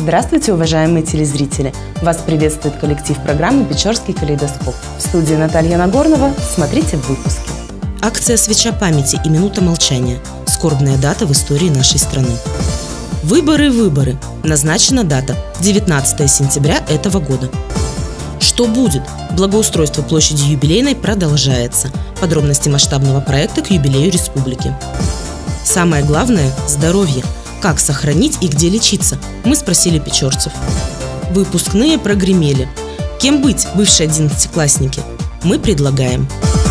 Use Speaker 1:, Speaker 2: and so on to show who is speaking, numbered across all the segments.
Speaker 1: Здравствуйте, уважаемые телезрители! Вас приветствует коллектив программы «Печорский калейдоскоп». В студии Наталья Нагорнова. Смотрите в выпуске.
Speaker 2: Акция «Свеча памяти» и «Минута молчания». Скорбная дата в истории нашей страны. Выборы. Назначена дата – 19 сентября этого года. Что будет? Благоустройство площади Юбилейной продолжается. Подробности масштабного проекта к юбилею республики. Самое главное – здоровье. Как сохранить и где лечиться? Мы спросили печорцев. Выпускные прогремели. Кем быть, бывшие 11-классники? Мы предлагаем.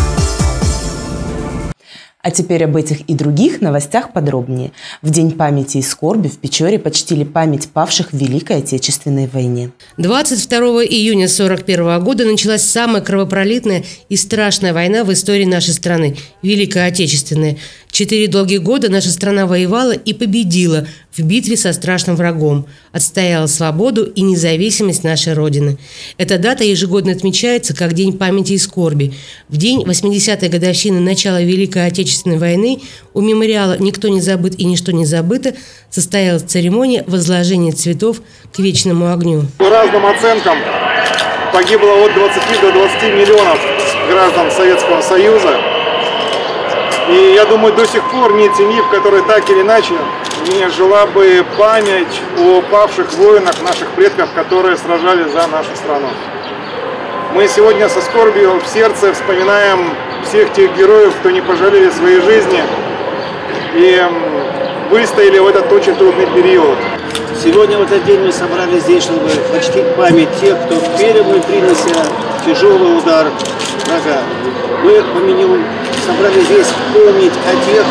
Speaker 1: А теперь об этих и других новостях подробнее. В День памяти и скорби в Печоре почтили память павших в Великой Отечественной войне.
Speaker 3: 22 июня 1941 года началась самая кровопролитная и страшная война в истории нашей страны – Великая Отечественная. 4 долгих года наша страна воевала и победила в битве со страшным врагом, отстояла свободу и независимость нашей Родины. Эта дата ежегодно отмечается как День памяти и скорби. В день 80-й годовщины начала Великой Отечественной войны у мемориала «Никто не забыт и ничто не забыто» состоялась церемония возложения цветов к вечному огню.
Speaker 4: По разным оценкам погибло от 20 до 20 миллионов граждан Советского Союза. И я думаю, до сих пор нет семьи, в которой так или иначе не жила бы память о павших воинах, наших предков, которые сражались за нашу страну. Мы сегодня со скорбью в сердце вспоминаем всех тех героев, кто не пожалели своей жизни и выстояли в этот очень трудный период.
Speaker 5: Сегодня в этот день мы собрались здесь, чтобы почтить память тех, кто первым принялся тяжелый удар врага. Мы собрались здесь помнить о тех,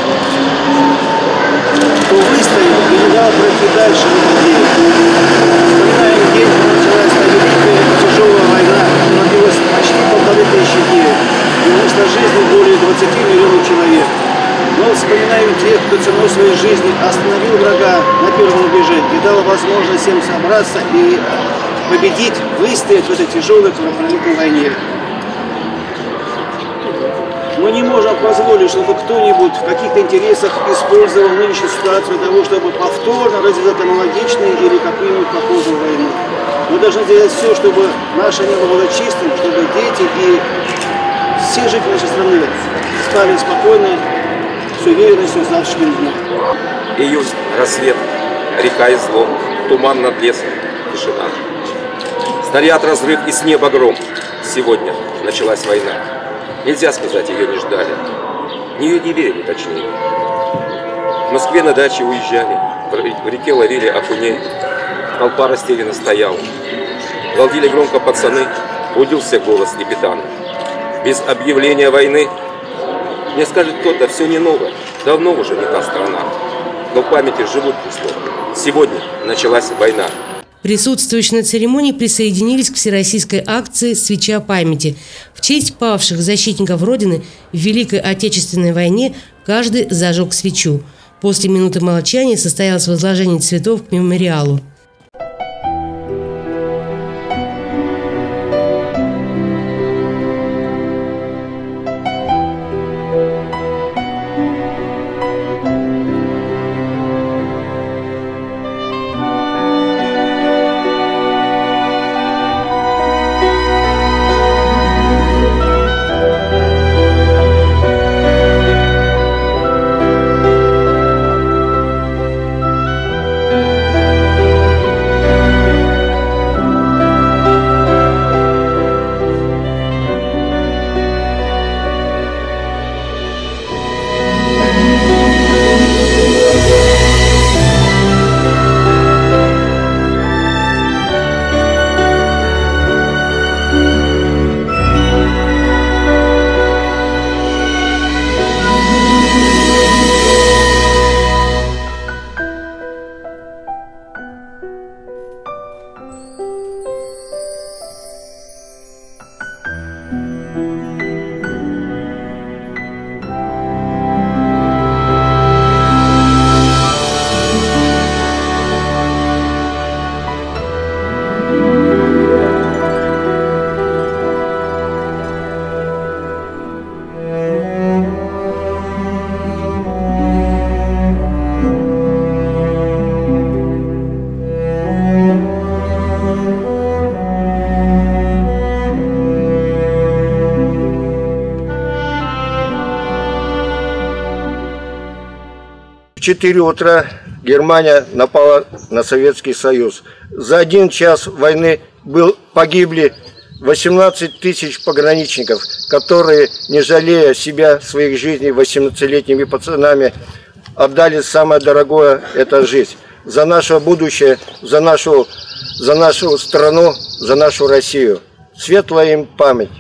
Speaker 5: кто выстоял и не дал пройти дальше в этот день. Вспоминаем день, когда началась великая тяжелая война, она длилась почти 1500 дней, и унесла жизни более 20 миллионов человек. Но вспоминаем тех, кто ценой своей жизни остановил врага на первом рубеже и дал возможность всем собраться и победить, выстоять в этой тяжелой кровопролитной войне. Мы не можем позволить, чтобы кто-нибудь в каких-то интересах использовал нынешнюю ситуацию для того, чтобы повторно развязать аналогичную или какую-нибудь похожую войну. Мы должны делать все, чтобы наше небо было чистым, чтобы дети и все жители нашей страны спали спокойно, с уверенностью в завтрашнем дне.
Speaker 6: Июнь, рассвет, река и зло, туман над лесом, тишина. Снаряд, разрыв и с неба гром. Сегодня началась война. Нельзя сказать, ее не ждали. Не верили, точнее. В Москве на даче уезжали, в реке ловили окуней. Толпа растерянно стояла. Галдили громко пацаны, будился голос лепетана. Без объявления войны, мне скажет кто-то, все не новое, давно уже не та страна. Но в памяти живут слова. Сегодня началась война.
Speaker 3: Присутствующие на церемонии присоединились к всероссийской акции «Свеча памяти». В честь павших защитников Родины в Великой Отечественной войне каждый зажег свечу. После минуты молчания состоялось возложение цветов к мемориалу.
Speaker 5: В 4 утра Германия напала на Советский Союз. За 1 час войны погибли 18 тысяч пограничников, которые, не жалея себя, своих жизней 18-летними пацанами, отдали самое дорогое – это жизнь. За наше будущее, за нашу страну, за нашу Россию. Светлая им память.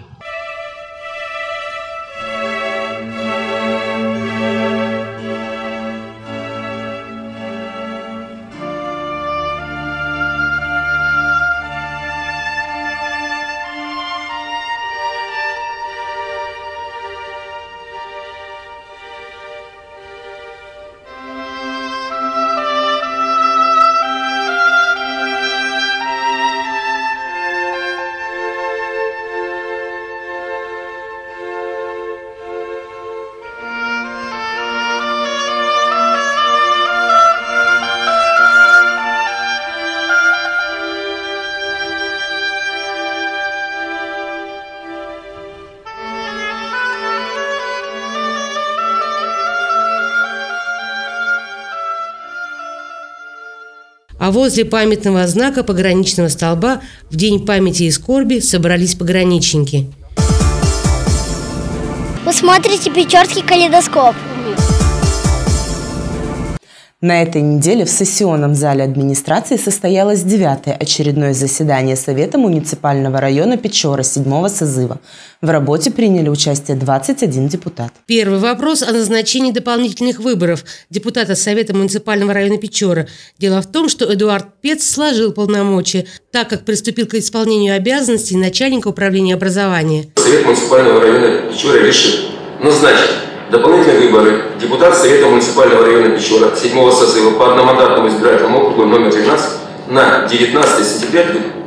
Speaker 3: А возле памятного знака пограничного столба в День памяти и скорби собрались пограничники.
Speaker 7: Вы смотрите Печорский калейдоскоп.
Speaker 1: На этой неделе в сессионном зале администрации состоялось 9-е очередное заседание Совета муниципального района Печоры 7-го созыва. В работе приняли участие 21 депутат.
Speaker 3: Первый вопрос о назначении дополнительных выборов депутата Совета муниципального района Печоры. Дело в том, что Эдуард Пец сложил полномочия, так как приступил к исполнению обязанностей начальника управления образования.
Speaker 6: Совет муниципального района Печоры решил назначить дополнительные выборы депутата Совета муниципального района Печора 7-го созыва по одномандатному избирательному округу номер 13 на 19 сентября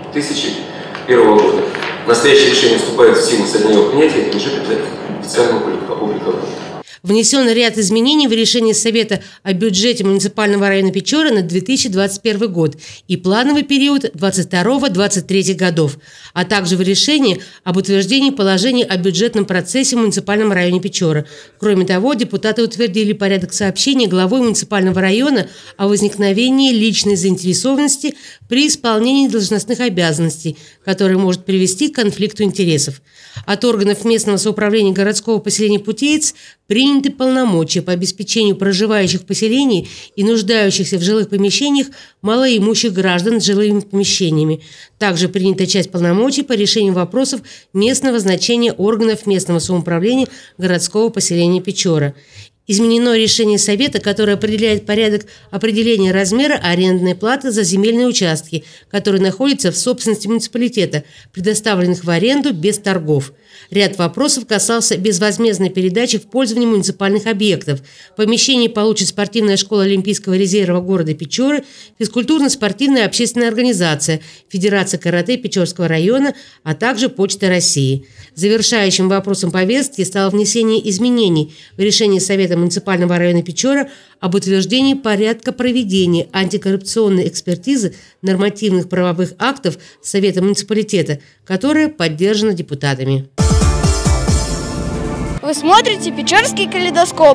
Speaker 6: 2001 года. Настоящее решение вступает в силу со дня его принятия и подлежит официальному опубликованию.
Speaker 3: Внесен ряд изменений в решение Совета о бюджете муниципального района Печоры на 2021 год и плановый период 2022-2023 годов, а также в решении об утверждении положений о бюджетном процессе в муниципальном районе Печоры. Кроме того, депутаты утвердили порядок сообщения главой муниципального района о возникновении личной заинтересованности при исполнении должностных обязанностей, который может привести к конфликту интересов. От органов местного самоуправления городского поселения Путеец приняты полномочия по обеспечению проживающих в поселении и нуждающихся в жилых помещениях малоимущих граждан с жилыми помещениями. Также принята часть полномочий по решению вопросов местного значения органов местного самоуправления городского поселения Печора. Изменено решение Совета, которое определяет порядок определения размера арендной платы за земельные участки, которые находятся в собственности муниципалитета, предоставленных в аренду без торгов. Ряд вопросов касался безвозмездной передачи в пользование муниципальных объектов. Помещение получит спортивная школа Олимпийского резерва города Печоры, физкультурно-спортивная общественная организация, Федерация карате Печорского района, а также Почта России. Завершающим вопросом повестки стало внесение изменений в решение Совета муниципального района Печора об утверждении порядка проведения антикоррупционной экспертизы нормативных правовых актов Совета муниципалитета, которая поддержана депутатами.
Speaker 7: Вы смотрите Печорский калейдоскоп.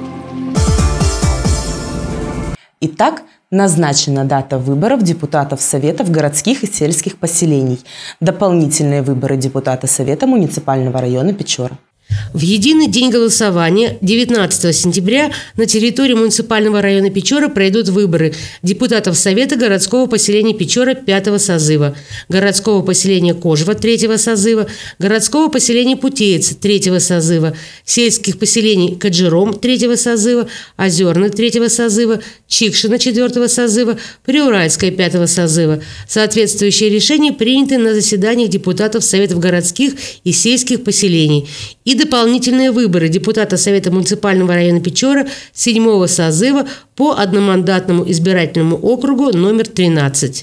Speaker 1: Итак, назначена дата выборов депутатов Советов городских и сельских поселений. Дополнительные выборы депутата Совета муниципального района Печора.
Speaker 3: В единый день голосования 19 сентября на территории муниципального района Печора пройдут выборы депутатов Совета городского поселения Печора 5-го созыва, городского поселения Кожево 3-го созыва, городского поселения Путеец 3-го созыва, сельских поселений Каджиром 3-го созыва, Озерный 3-го созыва, Чикшино 4-го созыва, Приуральское 5-го созыва. Соответствующие решения приняты на заседаниях депутатов Советов городских и сельских поселений. И дополнительные выборы депутата Совета муниципального района Печора 7-го созыва по одномандатному избирательному округу номер 13.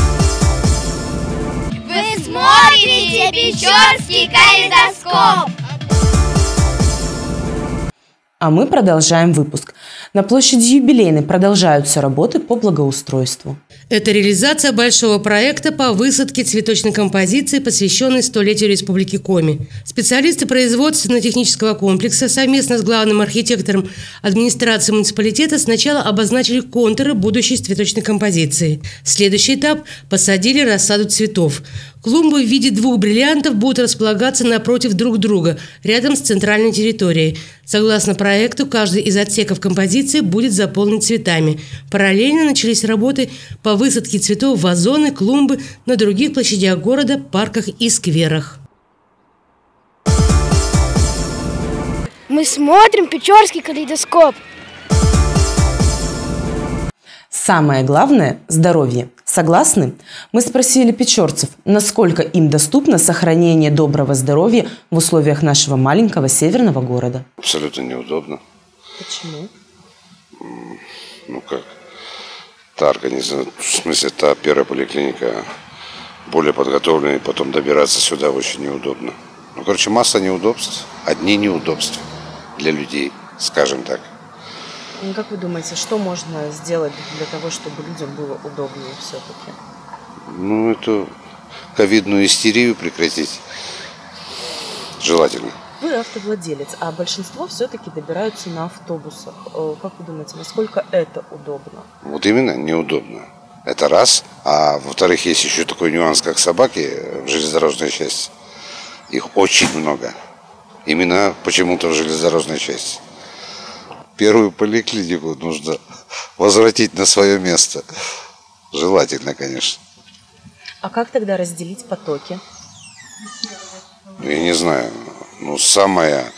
Speaker 7: Вы смотрите Печорский калейдоскоп.
Speaker 1: А мы продолжаем выпуск. На площади Юбилейной продолжаются работы по благоустройству.
Speaker 3: Это реализация большого проекта по высадке цветочной композиции, посвященной 100-летию Республики Коми. Специалисты производственно-технического комплекса совместно с главным архитектором администрации муниципалитета сначала обозначили контуры будущей цветочной композиции. Следующий этап – посадили рассаду цветов. Клумбы в виде 2 бриллиантов будут располагаться напротив друг друга, рядом с центральной территорией. Согласно проекту, каждый из отсеков композиции будет заполнен цветами. Параллельно начались работы по высадке цветов в вазоны, клумбы на других площадях города, парках и скверах.
Speaker 7: Мы смотрим Печорский калейдоскоп.
Speaker 1: Самое главное – здоровье. Согласны? Мы спросили печорцев, насколько им доступно сохранение доброго здоровья в условиях нашего маленького северного города.
Speaker 8: Абсолютно неудобно.
Speaker 1: Почему?
Speaker 8: Ну как? Та организация, в смысле, та первая поликлиника более подготовленная, и потом добираться сюда очень неудобно. Ну, короче, масса неудобств, одни неудобства для людей, скажем так.
Speaker 1: Как вы думаете, что можно сделать для того, чтобы людям было удобнее все-таки?
Speaker 8: Ну, это ковидную истерию прекратить желательно.
Speaker 1: Вы автовладелец, а большинство все-таки добираются на автобусах. Как вы думаете, насколько это удобно?
Speaker 8: Вот именно, неудобно. Это раз. А во-вторых, есть еще такой нюанс, как собаки в железнодорожной части. Их очень много. Именно почему-то в железнодорожной части. Первую поликлинику нужно возвратить на свое место. Желательно, конечно.
Speaker 1: А как тогда разделить потоки?
Speaker 8: Я не знаю. Ну, самое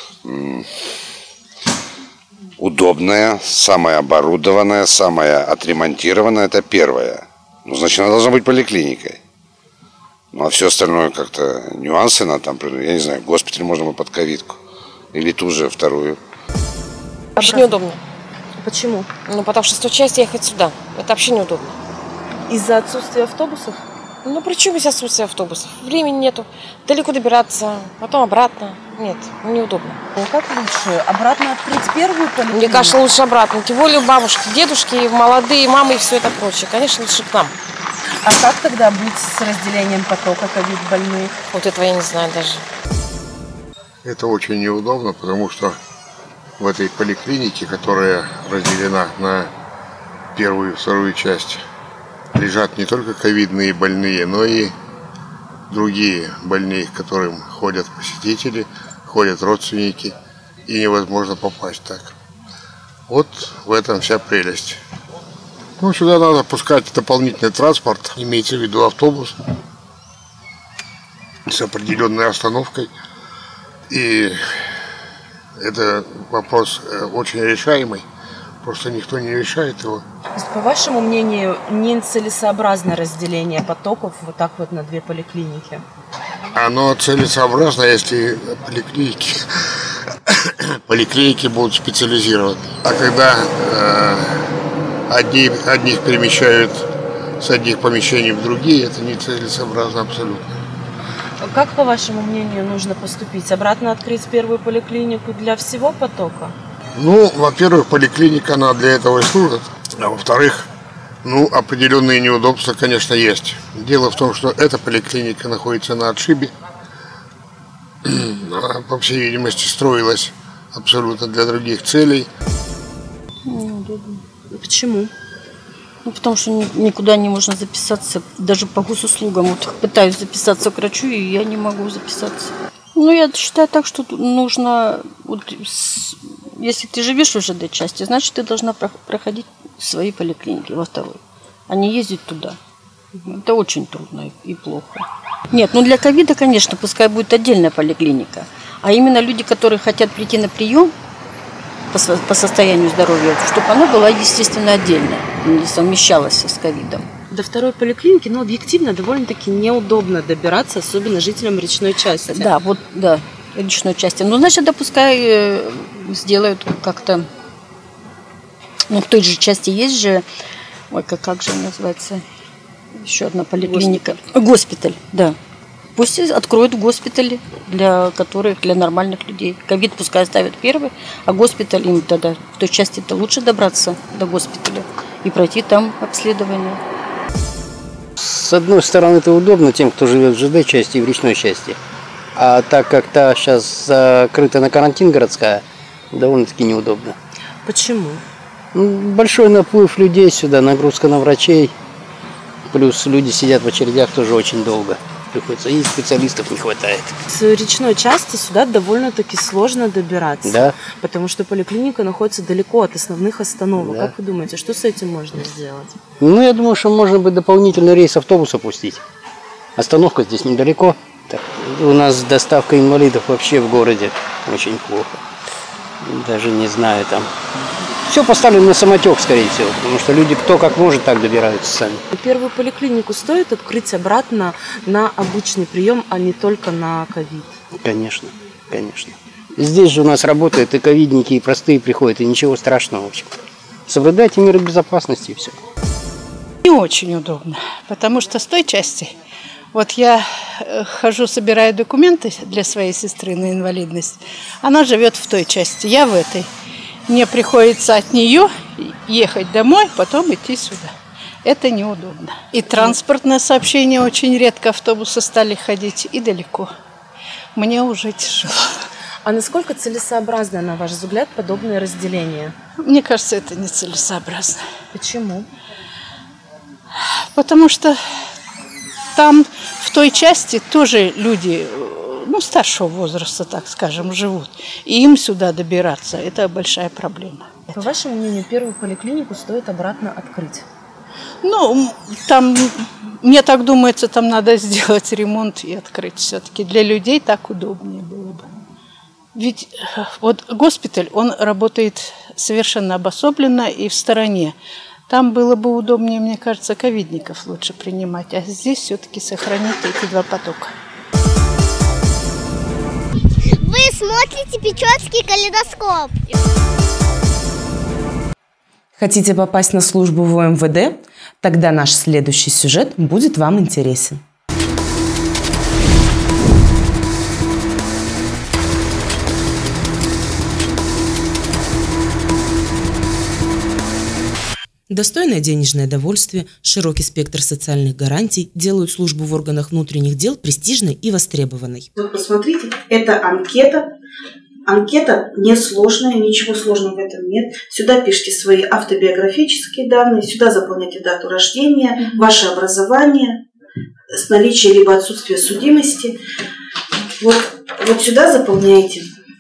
Speaker 8: удобное, самое оборудованное, самое отремонтированное – это первое. Ну, значит, она должна быть поликлиникой. Ну, а все остальное как-то нюансы надо там, я не знаю, госпиталь можно бы под ковидку. Или ту же вторую.
Speaker 9: Вообще неудобно.
Speaker 1: Почему?
Speaker 9: Ну, потому что 100 часть ехать сюда. Это вообще неудобно.
Speaker 1: Из-за отсутствия автобусов?
Speaker 9: Ну, при чем здесь отсутствие автобусов? Времени нету. Далеко добираться, потом обратно. Нет, неудобно.
Speaker 1: Ну, как лучше? Обратно открыть первую поликлинику?
Speaker 9: Мне кажется, лучше обратно. Тем более бабушки, дедушки, молодые, мамы и все это прочее. Конечно, лучше к нам.
Speaker 1: А как тогда быть с разделением потока ковид-больных?
Speaker 9: Вот этого я не знаю даже.
Speaker 10: Это очень неудобно, потому что в этой поликлинике, которая разделена на первую и вторую часть, лежат не только ковидные больные, но и другие больные, к которым ходят посетители, ходят родственники, и невозможно попасть так. Вот в этом вся прелесть. Ну, сюда надо пускать дополнительный транспорт, имеется в виду автобус с определенной остановкой. И это вопрос очень решаемый, просто никто не решает его.
Speaker 1: То есть, по вашему мнению, нецелесообразно разделение потоков вот так вот на 2 поликлиники?
Speaker 10: Оно целесообразно, если поликлиники будут специализированы. А когда одних перемещают с одних помещений в другие, это нецелесообразно абсолютно.
Speaker 1: Как, по вашему мнению, нужно поступить? Обратно открыть первую поликлинику для всего потока?
Speaker 10: Ну, во-первых, поликлиника, она для этого и служит. А во-вторых, ну, определенные неудобства, конечно, есть. Дело в том, что эта поликлиника находится на отшибе. Она, по всей видимости, строилась абсолютно для других целей.
Speaker 1: Неудобно. Почему?
Speaker 11: Ну, потому что никуда не можно записаться, даже по госуслугам. Вот пытаюсь записаться к врачу, и я не могу записаться. Ну, я считаю так, что нужно, вот, если ты живешь в ЖД-части, значит, ты должна проходить свои поликлиники во второй, а не ездить туда. Это очень трудно и плохо. Нет, ну для ковида, конечно, пускай будет отдельная поликлиника. А именно люди, которые хотят прийти на прием по состоянию здоровья, чтобы она была, естественно, отдельно, не совмещалась с ковидом.
Speaker 1: До второй поликлиники, но объективно довольно-таки неудобно добираться, особенно жителям речной части.
Speaker 11: Да, вот, да, речной части. Ну, значит, да, пускай сделают как-то, ну, в той же части есть же, ой, как же она называется, еще одна поликлиника. Госпиталь, да. Пусть откроют госпитали для нормальных людей. Ковид пускай ставят первый, а госпиталь им тогда в той части-то лучше добраться до госпиталя и пройти там обследование.
Speaker 12: С одной стороны, это удобно тем, кто живет в ЖД части и в речной части. А так как та сейчас закрыта на карантин городская, довольно-таки неудобно.
Speaker 2: Почему?
Speaker 12: Большой наплыв людей сюда, нагрузка на врачей. Плюс люди сидят в очередях тоже очень долго. Приходится, и специалистов не хватает.
Speaker 2: С речной части сюда довольно-таки сложно добираться.
Speaker 12: Да.
Speaker 2: Потому что поликлиника находится далеко от основных остановок.
Speaker 12: Да.
Speaker 2: Как вы думаете, что с этим можно сделать?
Speaker 12: Я думаю, что можно бы дополнительный рейс автобуса пустить. Остановка здесь недалеко. Так, у нас доставка инвалидов вообще в городе очень плохо. Даже не знаю там. Все поставлено на самотек, скорее всего, потому что люди кто как может, так добираются сами.
Speaker 2: Первую поликлинику стоит открыть обратно на обычный прием, а не только на ковид?
Speaker 12: Конечно, конечно. Здесь же у нас работают и ковидники, и простые приходят, и ничего страшного, в общем. Соблюдайте меры безопасности и все.
Speaker 13: Не очень удобно, потому что с той части, вот я хожу, собираю документы для своей сестры на инвалидность, она живет в той части, я в этой. Мне приходится от нее ехать домой, потом идти сюда. Это неудобно. И транспортное сообщение очень редко, автобусы стали ходить и далеко. Мне уже тяжело.
Speaker 2: А насколько целесообразно, на ваш взгляд, подобное разделение?
Speaker 13: Мне кажется, это нецелесообразно.
Speaker 2: Почему?
Speaker 13: Потому что там, в той части, тоже люди, старшего возраста, так скажем, живут. И им сюда добираться – это большая проблема.
Speaker 2: По вашему мнению, первую поликлинику стоит обратно открыть?
Speaker 13: Там, мне так думается, там надо сделать ремонт и открыть все-таки. Для людей так удобнее было бы. Ведь вот госпиталь, он работает совершенно обособленно и в стороне. Там было бы удобнее, мне кажется, ковидников лучше принимать. А здесь все-таки сохранить эти два потока.
Speaker 7: Вы смотрите Печорский калейдоскоп.
Speaker 1: Хотите попасть на службу в ОМВД? Тогда наш следующий сюжет будет вам интересен.
Speaker 2: Достойное денежное довольствие, широкий спектр социальных гарантий делают службу в органах внутренних дел престижной и востребованной.
Speaker 14: Вот посмотрите, это анкета. Анкета несложная, ничего сложного в этом нет. Сюда пишите свои автобиографические данные, сюда заполняйте дату рождения, ваше образование, с наличием либо отсутствия судимости. Вот сюда заполняйте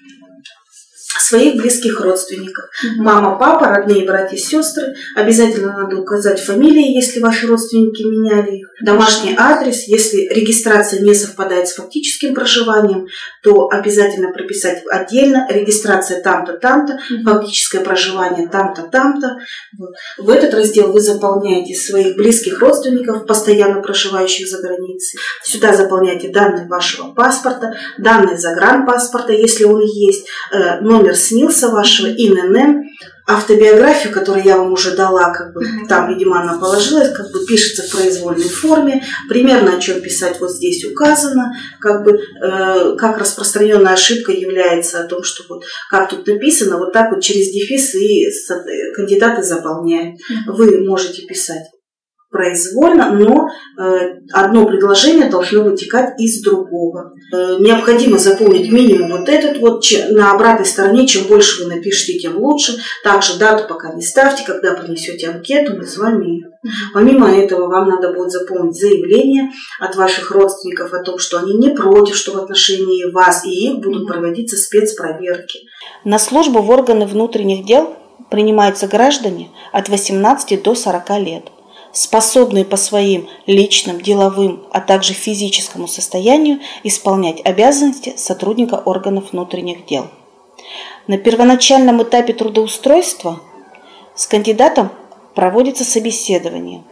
Speaker 14: своих близких родственников. Мама, папа, родные братья, сестры. Обязательно надо указать фамилии, если ваши родственники меняли их. Домашний адрес. Если регистрация не совпадает с фактическим проживанием, то обязательно прописать отдельно. Регистрация там-то, там-то, фактическое проживание там-то, там-то. Вот. В этот раздел вы заполняете своих близких родственников, постоянно проживающих за границей. Сюда заполняйте данные вашего паспорта, данные загранпаспорта, если он есть, номер СНИЛСа вашего, ИНН, автобиографию, которую я вам уже дала, там, видимо, она положилась, пишется в произвольной форме, примерно о чем писать вот здесь указано, как распространенная ошибка является о том, что как тут написано, вот так вот через дефис и кандидаты заполняют. Вы можете писать произвольно, но одно предложение должно вытекать из другого. Необходимо заполнить минимум вот этот вот. На обратной стороне, чем больше вы напишите, тем лучше. Также дату пока не ставьте, когда принесете анкету, мы с вами ее. Помимо этого, вам надо будет заполнить заявление от ваших родственников о том, что они не против, что в отношении вас и их будут проводиться спецпроверки.
Speaker 15: На службу в органы внутренних дел принимаются граждане от 18 до 40 лет. Способные по своим личным, деловым, а также физическому состоянию исполнять обязанности сотрудника органов внутренних дел. На первоначальном этапе трудоустройства с кандидатом проводится собеседование.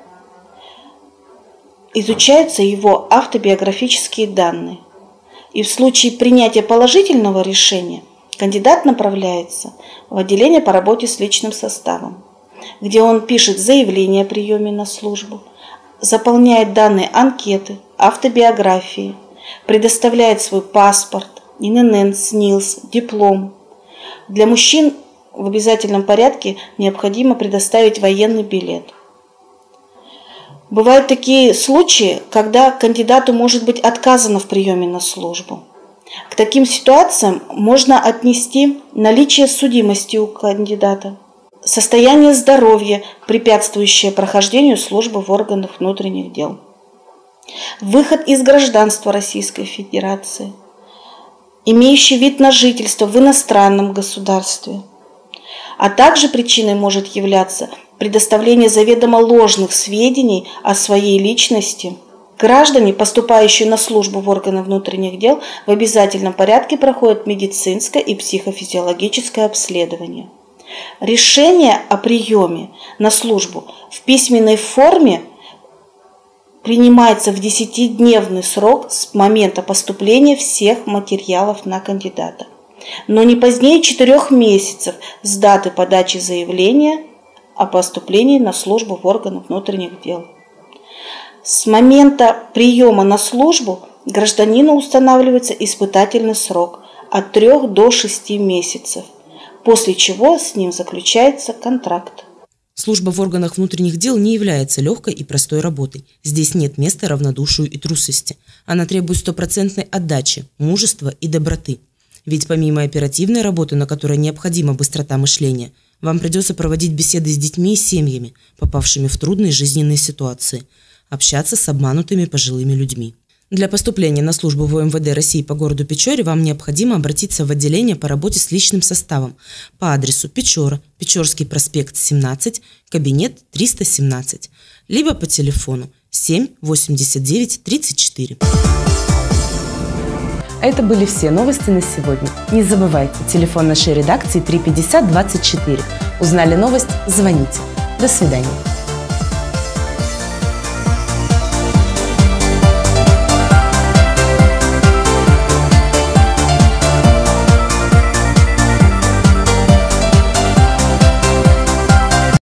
Speaker 15: Изучаются его автобиографические данные. И в случае принятия положительного решения кандидат направляется в отделение по работе с личным составом, где он пишет заявление о приеме на службу, заполняет данные анкеты, автобиографии, предоставляет свой паспорт, ИНН, СНИЛС, диплом. Для мужчин в обязательном порядке необходимо предоставить военный билет. Бывают такие случаи, когда кандидату может быть отказано в приеме на службу. К таким ситуациям можно отнести наличие судимости у кандидата, состояние здоровья, препятствующее прохождению службы в органах внутренних дел, выход из гражданства Российской Федерации, имеющий вид на жительство в иностранном государстве. А также причиной может являться предоставление заведомо ложных сведений о своей личности. Граждане, поступающие на службу в органы внутренних дел, в обязательном порядке проходят медицинское и психофизиологическое обследование. Решение о приеме на службу в письменной форме принимается в 10-дневный срок с момента поступления всех материалов на кандидата, но не позднее 4 месяцев с даты подачи заявления о поступлении на службу в органы внутренних дел. С момента приема на службу гражданину устанавливается испытательный срок от 3 до 6 месяцев, после чего с ним заключается контракт.
Speaker 2: Служба в органах внутренних дел не является легкой и простой работой. Здесь нет места равнодушию и трусости. Она требует стопроцентной отдачи, мужества и доброты. Ведь помимо оперативной работы, на которой необходима быстрота мышления, вам придется проводить беседы с детьми и семьями, попавшими в трудные жизненные ситуации, общаться с обманутыми пожилыми людьми. Для поступления на службу в МВД России по городу Печоре вам необходимо обратиться в отделение по работе с личным составом по адресу Печора, Печорский проспект 17, кабинет 317, либо по телефону 7 89 34.
Speaker 1: Это были все новости на сегодня. Не забывайте, телефон нашей редакции 350 24. Узнали новость? Звоните. До свидания.